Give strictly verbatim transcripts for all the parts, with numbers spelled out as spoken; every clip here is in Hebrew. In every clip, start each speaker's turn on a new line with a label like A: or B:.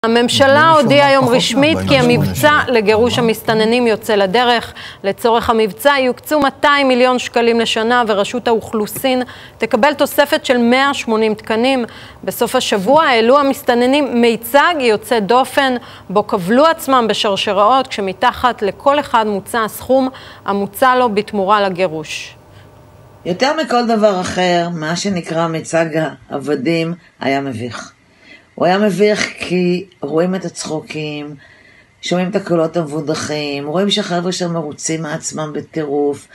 A: הממשלה הודיעה היום רשמית כי המבצע לגירוש המסתננים יוצא לדרך. לצורך המבצע יוקצו מאתיים מיליון שקלים לשנה, ורשות האוכלוסין תקבל תוספת של מאה ושמונים תקנים. בסוף השבוע העלו המסתננים מיצג יוצא דופן, בו קבלו עצמם בשרשראות, כשמתחת לכל אחד מוצע הסכום המוצע לו בתמורה לגירוש.
B: יותר מכל דבר אחר, מה שנקרא מיצג העבדים היה מביך. הוא היה מביך כי רואים את הצחוקים, שומעים את הקולות המבודחים, רואים שהחבר'ה שם מרוצים מעצמם בטירוף,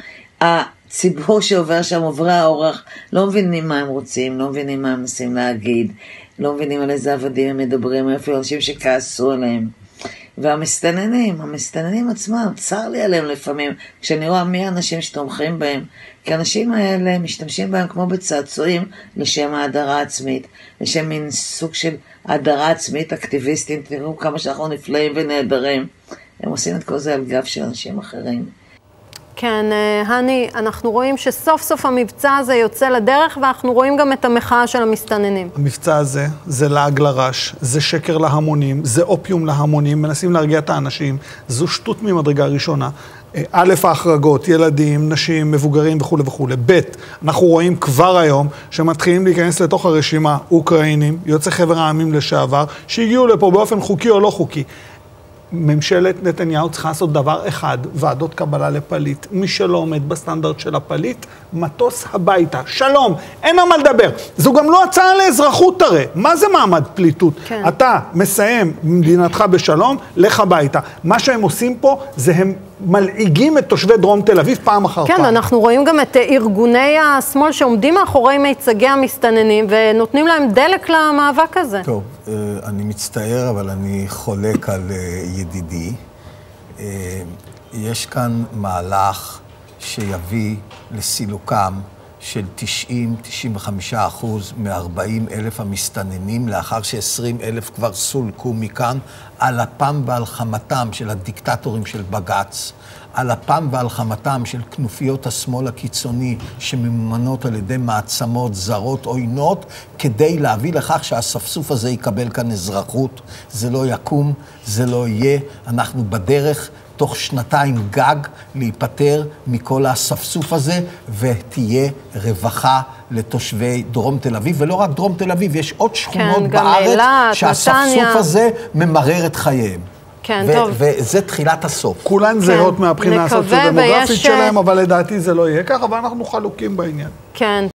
B: הציבור שעובר שם, עוברי האורח, לא מבינים מה הם רוצים, לא מבינים מה הם מנסים להגיד, לא מבינים על איזה עבדים הם מדברים, אפילו אנשים שכעסו עליהם. והמסתננים, המסתננים עצמם, צר לי עליהם לפעמים, כשאני רואה מי האנשים שתומכים בהם, כי האנשים האלה משתמשים בהם כמו בצעצועים לשם ההדרה עצמית, לשם מין סוג של ההדרה עצמית אקטיביסטים, תראו כמה שאנחנו נפלאים ונהדרים, הם עושים את כל זה על גב של אנשים אחרים.
A: כן, הני, אנחנו רואים שסוף סוף המבצע הזה יוצא לדרך, ואנחנו רואים גם את המחאה של המסתננים.
C: המבצע הזה זה לעג לרש, זה שקר להמונים, זה אופיום להמונים, מנסים להרגיע את האנשים, זו שטות ממדרגה ראשונה. א', ההחרגות, ילדים, נשים, מבוגרים וכו' וכו'. ב', אנחנו רואים כבר היום שמתחילים להיכנס לתוך הרשימה אוקראינים, יוצאי חבר העמים לשעבר, שהגיעו לפה באופן חוקי או לא חוקי. ממשלת נתניהו צריכה לעשות דבר אחד, ועדות קבלה לפליט. מי שלא עומד בסטנדרט של הפליט, מטוס הביתה. שלום, אין מה לדבר. זו גם לא הצעה לאזרחות הרי. מה זה מעמד פליטות? כן. אתה מסיים מדינתך בשלום, לך הביתה. מה שהם עושים פה זה הם מלעיגים את תושבי דרום תל אביב פעם אחר
A: כן,
C: פעם.
A: כן, אנחנו רואים גם את ארגוני השמאל שעומדים מאחורי מיצגי המסתננים, ונותנים להם דלק למאבק הזה.
D: טוב, אני מצטער, אבל אני חולק על ידידי. יש כאן מהלך שיביא לסילוקם של תשעים עד תשעים וחמישה אחוז מ-ארבעים אלף המסתננים, לאחר ש-עשרים אלף כבר סולקו מכאן, על אפם ועל חמתם של הדיקטטורים של בג"ץ, על אפם ועל חמתם של כנופיות השמאל הקיצוני שממומנות על ידי מעצמות זרות עוינות, כדי להביא לכך שהספסוף הזה יקבל כאן אזרחות. זה לא יקום, זה לא יהיה. אנחנו בדרך תוך שנתיים גג להיפטר מכל הספסוף הזה, ותהיה רווחה לתושבי דרום תל אביב, ולא רק דרום תל אביב, יש עוד שכונות כן, בארץ אילת, שהספסוף נתניה. הזה ממרר את חייהם.
A: כן,
D: ו-
A: טוב.
D: וזה תחילת הסוף.
C: כולן כן. זהות מהבחינה הסוציו-דמוגרפית
A: ויש...
C: שלהם, אבל לדעתי זה לא יהיה ככה, ואנחנו חלוקים בעניין.
A: כן.